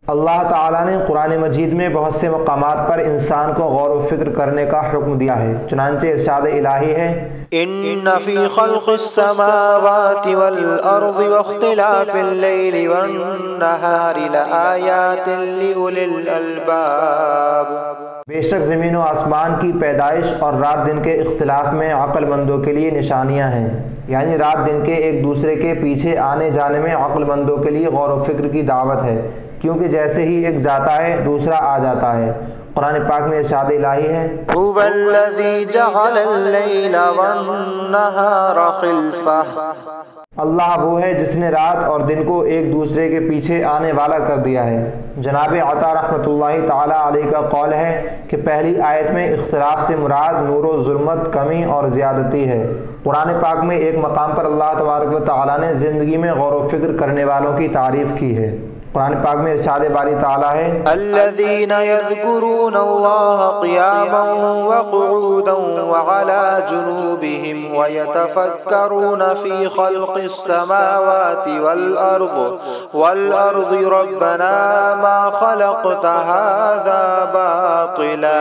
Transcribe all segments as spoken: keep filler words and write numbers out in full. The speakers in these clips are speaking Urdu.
اللہ تعالیٰ نے قرآن مجید میں بہت سے مقامات پر انسان کو غور و فکر کرنے کا حکم دیا ہے، چنانچہ ارشاد الہی ہے ان فی خلق السماوات والارض واختلاف اللیل والنہار لآیات لأولی الالباب۔ بے شک زمین و آسمان کی پیدائش اور رات دن کے اختلاف میں عقل مندوں کے لیے نشانیاں ہیں، یعنی رات دن کے ایک دوسرے کے پیچھے آنے جانے میں عقل مندوں کے لیے غور و فکر کی دعوت ہے، کیونکہ جیسے ہی ایک جاتا ہے دوسرا آ جاتا ہے۔ قرآن پاک میں ارشاد الہی ہے هو الذی جعل اللیل والنہار خلفہ۔ اللہ وہ ہے جس نے رات اور دن کو ایک دوسرے کے پیچھے آنے والا کر دیا ہے۔ جناب عطا رحمۃ اللہ تعالیٰ علیہ کا قول ہے کہ پہلی آیت میں اختلاف سے مراد نور و ظلمت، کمی اور زیادتی ہے۔ قرآن پاک میں ایک مقام پر اللہ تبارک و تعالیٰ نے زندگی میں غور و فکر کرنے والوں کی تعریف کی ہے۔ قرآن پاک میں ارشاد باری تعالیٰ ہے الذین یذکرون اللہ قیاما وقعودا وعلی جنوبہم ویتفکرون فی خلق السماوات والارض والارض ربنا ما خلقت هذا باطلا۔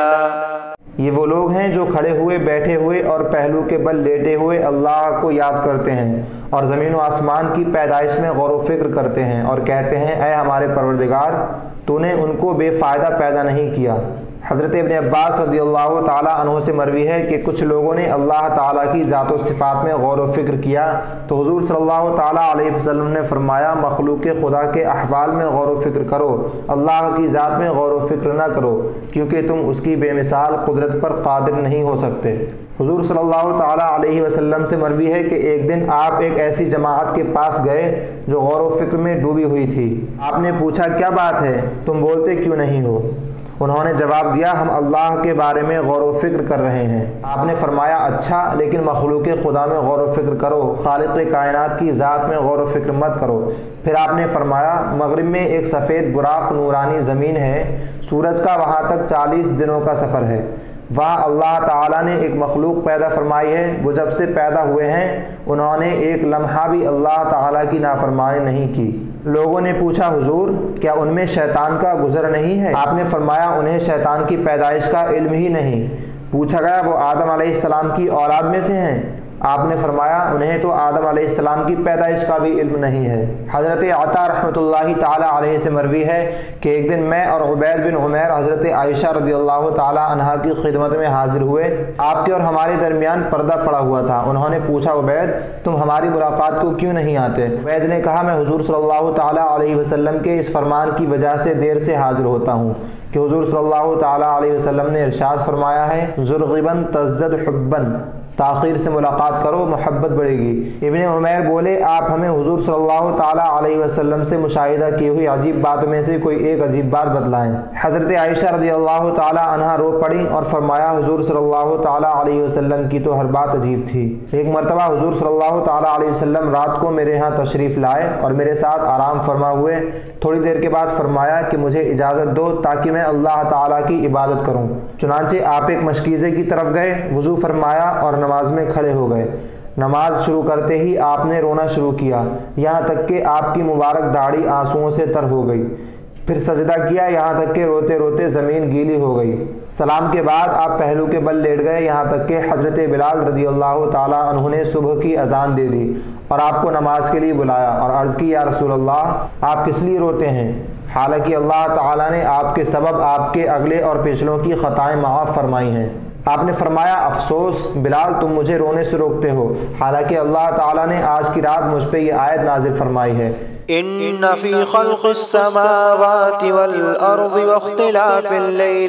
یہ وہ لوگ ہیں جو کھڑے ہوئے، بیٹھے ہوئے اور پہلو کے بل لیٹے ہوئے اللہ کو یاد کرتے ہیں اور زمین و آسمان کی پیدائش میں غور و فکر کرتے ہیں اور کہتے ہیں اے ہمارے پروردگار، تو نے ان کو بے فائدہ پیدا نہیں کیا۔ حضرت ابن عباس رضی اللہ تعالیٰ عنہ سے مروی ہے کہ کچھ لوگوں نے اللہ تعالیٰ کی ذات و صفات میں غور و فکر کیا تو حضور صلی اللہ تعالیٰ علیہ وسلم نے فرمایا مخلوق خدا کے احوال میں غور و فکر کرو، اللہ کی ذات میں غور و فکر نہ کرو، کیونکہ تم اس کی بے مثال قدرت پر قادر نہیں ہو سکتے۔ حضور صلی اللہ تعالیٰ علیہ وسلم سے مروی ہے کہ ایک دن آپ ایک ایسی جماعت کے پاس گئے جو غور و فکر میں ڈوبی ہوئی تھی۔ آپ نے پوچھا کیا بات ہے، تم بولتے کیوں نہیں ہو؟ انہوں نے جواب دیا ہم اللہ کے بارے میں غور و فکر کر رہے ہیں۔ آپ نے فرمایا اچھا، لیکن مخلوق خدا میں غور و فکر کرو، خالق کائنات کی ذات میں غور و فکر مت کرو۔ پھر آپ نے فرمایا مغرب میں ایک سفید براق نورانی زمین ہے، سورج کا وہاں تک چالیس دنوں کا سفر ہے، وہاں اللہ تعالیٰ نے ایک مخلوق پیدا فرمائی ہے، وہ جب سے پیدا ہوئے ہیں انہوں نے ایک لمحہ بھی اللہ تعالیٰ کی نافرمانی نہیں کی۔ لوگوں نے پوچھا حضور کیا ان میں شیطان کا گزر نہیں ہے؟ آپ نے فرمایا انہیں شیطان کی پیدائش کا علم ہی نہیں۔ پوچھا گیا وہ آدم علیہ السلام کی اولاد میں سے ہیں؟ آپ نے فرمایا انہیں تو آدم علیہ السلام کی پیدائش کا بھی علم نہیں ہے۔ حضرت عطا رحمۃ اللہ تعالیٰ علیہ سے مروی ہے کہ ایک دن میں اور عبید بن عمیر حضرت عائشہ رضی اللہ تعالیٰ عنہا کی خدمت میں حاضر ہوئے، آپ کے اور ہمارے درمیان پردہ پڑا ہوا تھا۔ انہوں نے پوچھا عبید تم ہماری ملاقات کو کیوں نہیں آتے؟ عبید نے کہا میں حضور صلی اللہ تعالیٰ علیہ وسلم کے اس فرمان کی وجہ سے دیر سے حاضر ہوتا ہوں کہ حضور صلی اللہ تعالیٰ علیہ وسلم نے ارشاد فرمایا ہے زرغباً تزدد حباً، تاخیر سے ملاقات کرو محبت بڑھے گی۔ ابن عمیر بولے آپ ہمیں حضور صلی اللہ تعالیٰ علیہ وسلم سے مشاہدہ کی ہوئی عجیب باتوں میں سے کوئی ایک عجیب بات بتلائیں۔ حضرت عائشہ رضی اللہ تعالیٰ عنہا رو پڑیں اور فرمایا حضور صلی اللہ تعالیٰ علیہ وسلم کی تو ہر بات عجیب تھی۔ ایک مرتبہ حضور صلی اللہ تعالیٰ علیہ وسلم رات کو میرے ہاں تشریف لائے اور میرے ساتھ آرام فرما ہوئے، تھوڑی دیر کے بعد فرمایا کہ مجھے اجازت دو تاکہ میں اللہ تعالیٰ کی عبادت کروں۔ چنانچہ آپ ایک مشکیزے کی طرف گئے، وضو فرمایا اور نماز میں کھڑے ہو گئے۔ نماز شروع کرتے ہی آپ نے رونا شروع کیا، یہاں تک کہ آپ کی مبارک داڑھی آنسوؤں سے تر ہو گئی۔ پھر سجدہ کیا، یہاں تک کہ روتے روتے زمین گیلی ہو گئی۔ سلام کے بعد آپ پہلو کے بل لیٹ گئے، یہاں تک کہ حضرت بلال رضی اللہ تعالیٰ عنہ نے صبح کی اذان دے دی اور آپ کو نماز کے لیے بلایا اور عرض کی یا رسول اللہ آپ کس لیے روتے ہیں؟ حالانکہ اللہ تعالیٰ نے آپ کے سبب آپ کے اگلے اور پچھلوں کی خطائیں معاف فرمائی ہیں۔ آپ نے فرمایا افسوس بلال تم مجھے رونے سے روکتے ہو، حالانکہ اللہ تعالیٰ نے آج کی رات مجھ پہ یہ آیت نازل فرمائی ہے ان فی خلق السماوات والارض واختلاف اللیل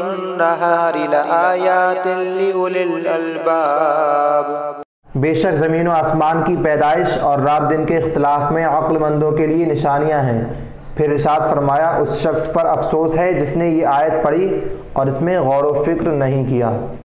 والنہار لآیات لأولی الالباب۔ بے شک زمین و آسمان کی پیدائش اور رات دن کے اختلاف میں عقل مندوں کے لیے نشانیاں ہیں۔ پھر ارشاد فرمایا اس شخص پر افسوس ہے جس نے یہ آیت پڑھی اور اس میں غور و فکر نہیں کیا۔